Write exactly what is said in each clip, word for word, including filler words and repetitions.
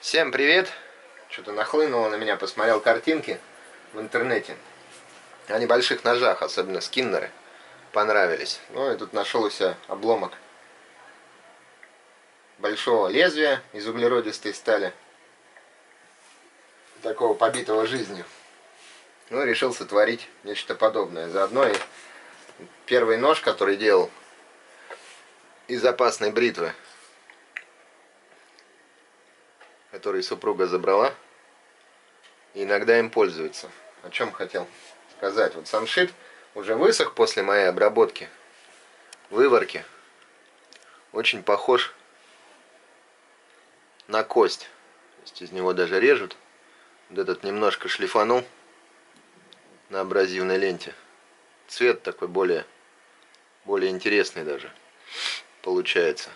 Всем привет! Что-то нахлынуло на меня, посмотрел картинки в интернете о небольших ножах, особенно скиннеры, понравились. Ну и тут нашел у себя обломок большого лезвия из углеродистой стали, такого побитого жизнью. Ну и решил сотворить нечто подобное. Заодно и первый нож, который делал из опасной бритвы, который супруга забрала, и иногда им пользуется. О чем хотел сказать. Вот самшит уже высох после моей обработки, выварки. Очень похож на кость. То есть из него даже режут. Вот этот немножко шлифанул на абразивной ленте. Цвет такой более, более интересный даже получается.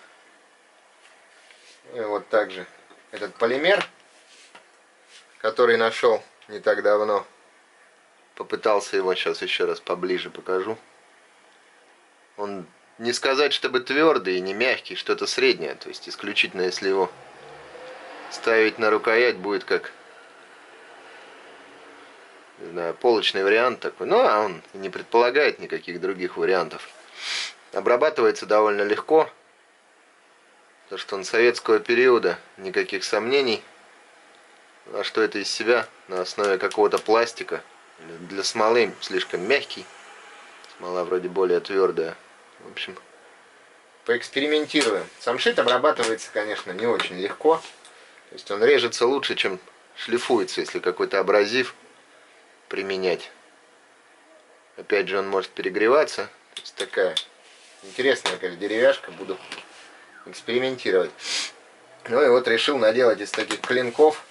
И вот также этот полимер, который нашел не так давно, попытался его сейчас еще раз поближе покажу. Он не сказать, чтобы твердый и не мягкий, что-то среднее. То есть исключительно если его ставить на рукоять, будет как, не знаю, полочный вариант такой. Ну, а он не предполагает никаких других вариантов. Обрабатывается довольно легко. То, что он советского периода, никаких сомнений. А что это из себя? На основе какого-то пластика. Для смолы слишком мягкий. Смола вроде более твердая. В общем, поэкспериментируем. Самшит обрабатывается, конечно, не очень легко. То есть он режется лучше, чем шлифуется, если какой-то абразив применять. Опять же, он может перегреваться. То есть такая интересная, конечно, деревяшка. Буду экспериментировать. Ну и вот решил наделать из таких клинков.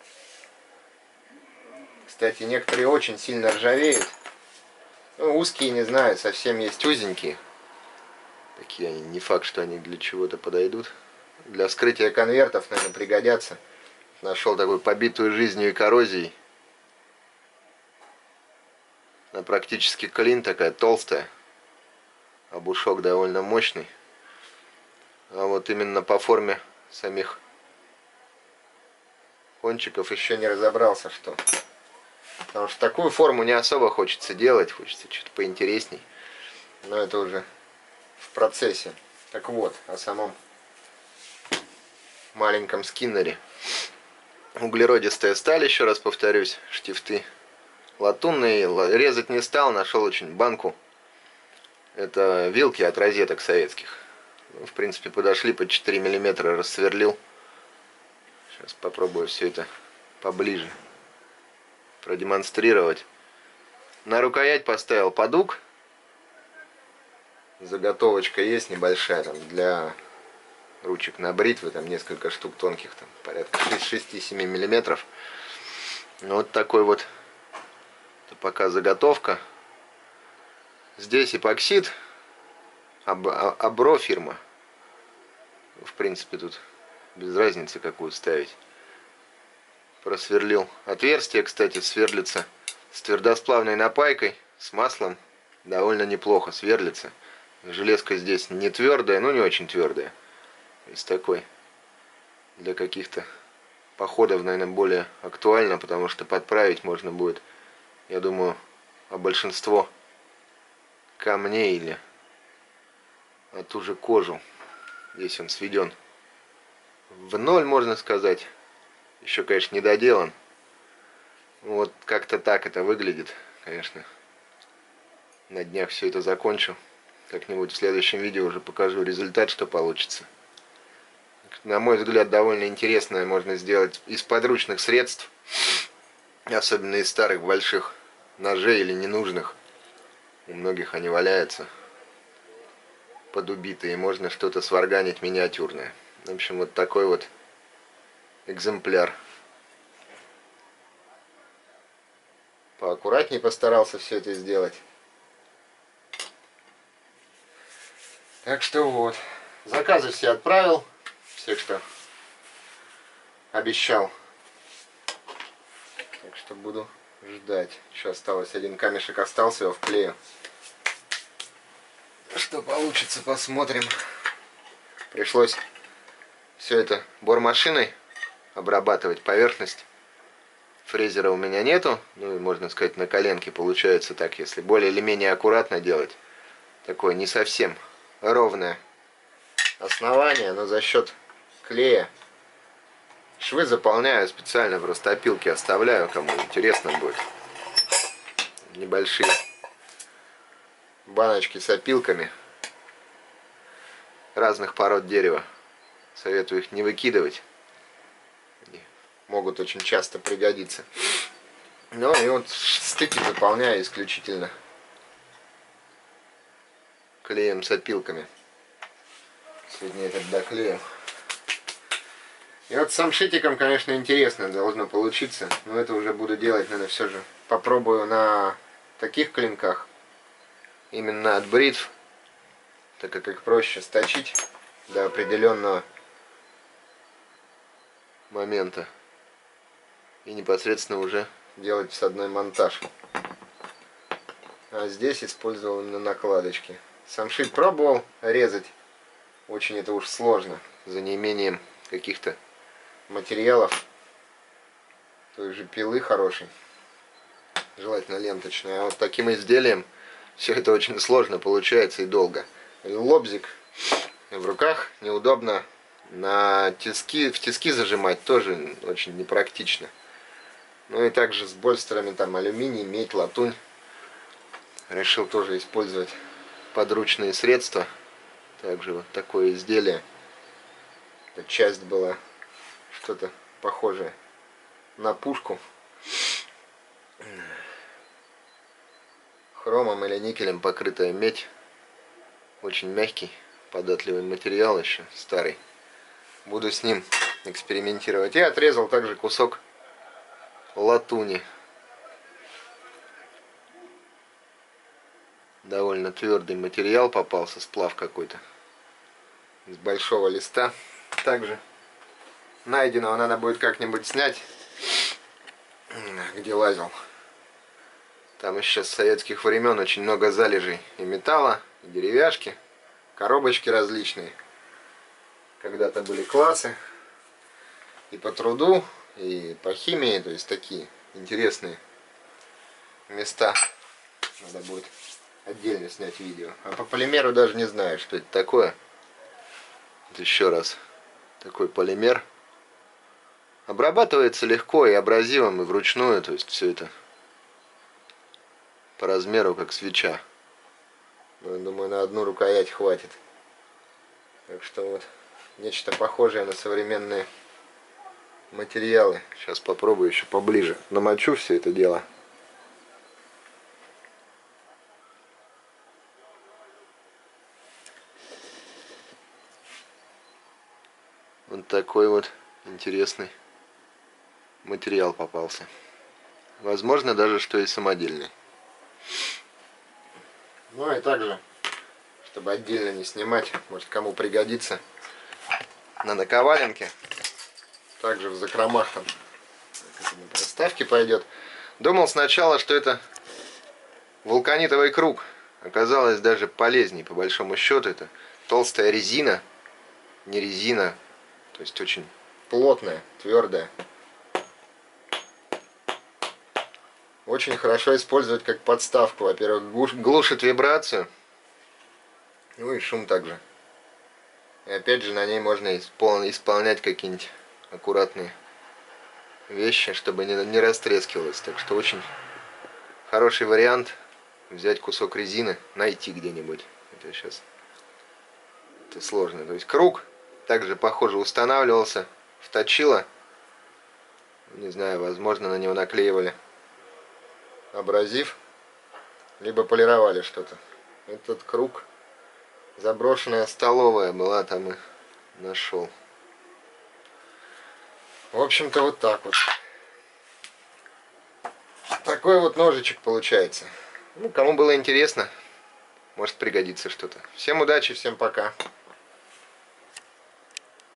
Кстати, некоторые очень сильно ржавеют. Ну, узкие, не знаю, совсем есть узенькие. Такие они, не факт, что они для чего-то подойдут. Для вскрытия конвертов, наверное, пригодятся. Нашел такую побитую жизнью и коррозией. Она практически клин, такая толстая. Обушок довольно мощный. А вот именно по форме самих кончиков еще не разобрался, что. Потому что такую форму не особо хочется делать, хочется что-то поинтересней. Но это уже в процессе. Так вот, о самом маленьком скиннере. Углеродистая сталь, еще раз повторюсь, штифты латунные. Резать не стал, нашел очень банку. Это вилки от розеток советских. Ну, в принципе, подошли под четыре миллиметра, рассверлил. Сейчас попробую все это поближе продемонстрировать. На рукоять поставил подуг. Заготовочка есть небольшая там для ручек на бритвы, там несколько штук тонких, там порядка шесть-семь миллиметров. Ну, вот такой вот, это пока заготовка. Здесь эпоксид, об, Абро фирма. В принципе, тут без разницы, какую ставить. Просверлил отверстие, кстати, сверлится с твердосплавной напайкой, с маслом. Довольно неплохо сверлится. Железка здесь не твердая, но не очень твердая. Из такой для каких-то походов, наверное, более актуально, потому что подправить можно будет, я думаю, а большинство камней или а ту же кожу. Здесь он сведен в ноль, можно сказать. Еще, конечно, не доделан. Вот как-то так это выглядит, конечно. На днях все это закончу. Как-нибудь в следующем видео уже покажу результат, что получится. На мой взгляд, довольно интересное можно сделать из подручных средств. Особенно из старых больших ножей или ненужных. У многих они валяются подубитые. Можно что-то сварганить миниатюрное. В общем, вот такой вот экземпляр. Поаккуратнее постарался все это сделать. Так что вот. Заказы все отправил. Всех, что обещал. Так что буду ждать. Еще осталось один камешек остался, его вклею. Что получится, посмотрим. Пришлось все это бормашиной обрабатывать поверхность. Фрезера у меня нету, ну и можно сказать на коленке получается так, если более или менее аккуратно делать. Такое не совсем ровное основание, но за счет клея швы заполняю специально, просто опилки оставляю, кому интересно будет. Небольшие баночки с опилками разных пород дерева. Советую их не выкидывать. Они могут очень часто пригодиться. Ну и вот стыки заполняю исключительно клеем с опилками. Сегодня этот доклею. И вот с самшитиком, конечно, интересно должно получиться. Но это уже буду делать, наверное, все же. Попробую на таких клинках. Именно от бритв. Так как их проще сточить до определенного момента. И непосредственно уже делать с одной монтаж. А здесь использовал именно накладочки. Самшит пробовал резать. Очень это уж сложно. За неимением каких-то материалов. Той же пилы хорошей. Желательно ленточной. А вот таким изделием все это очень сложно получается и долго. Лобзик в руках неудобно. На тиски, в тиски зажимать тоже очень непрактично. Ну и также с больстерами там алюминий, медь, латунь. Решил тоже использовать подручные средства. Также вот такое изделие. Эта часть была что-то похожее на пушку. Хромом или никелем покрытая медь. Очень мягкий, податливый материал еще, старый. Буду с ним экспериментировать. И отрезал также кусок латуни. Довольно твердый материал попался, сплав какой-то. Из большого листа. Также найденного надо будет как-нибудь снять, где лазил. Там еще с советских времен очень много залежей и металла, и деревяшки, коробочки различные. Когда-то были классы и по труду, и по химии, то есть такие интересные места. Надо будет отдельно снять видео. А по полимеру даже не знаю, что это такое. Вот еще раз. Такой полимер. Обрабатывается легко и абразивом, и вручную. То есть все это по размеру как свеча. Но, я думаю, на одну рукоять хватит. Так что вот нечто похожее на современные материалы. Сейчас попробую еще поближе. Намочу все это дело. Вот такой вот интересный материал попался. Возможно даже, что и самодельный. Ну и также, чтобы отдельно не снимать, может кому пригодится, на наковаленке. Также в закромах там на проставке пойдет. Думал сначала, что это вулканитовый круг. Оказалось даже полезнее, по большому счету. Это толстая резина. Не резина. То есть очень плотная, твердая. Очень хорошо использовать как подставку. Во-первых, глушит вибрацию. Ну и шум также. И опять же на ней можно исполнять какие-нибудь аккуратные вещи, чтобы не, не растрескивалось. Так что очень хороший вариант взять кусок резины, найти где-нибудь. Это сейчас это сложно. То есть круг также похоже устанавливался в точило. Не знаю, возможно на него наклеивали абразив, либо полировали что-то. Этот круг заброшенная столовая была, там и нашел. В общем-то вот так вот. Такой вот ножичек получается. Ну, кому было интересно, может пригодится что-то. Всем удачи, всем пока.